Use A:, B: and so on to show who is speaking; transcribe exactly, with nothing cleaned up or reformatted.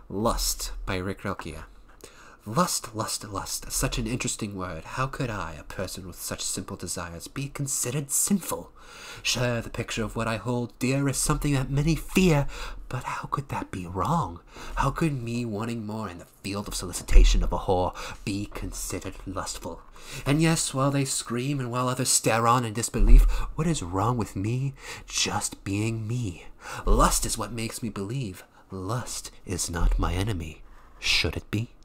A: Lust by Rick Rilke. Lust, lust, lust, such an interesting word. How could I, a person with such simple desires, be considered sinful? Sure, the picture of what I hold dear is something that many fear, but how could that be wrong? How could me wanting more in the field of solicitation of a whore be considered lustful? And yes, while they scream and while others stare on in disbelief, what is wrong with me? Just being me. Lust is what makes me believe. Lust is not my enemy. Should it be?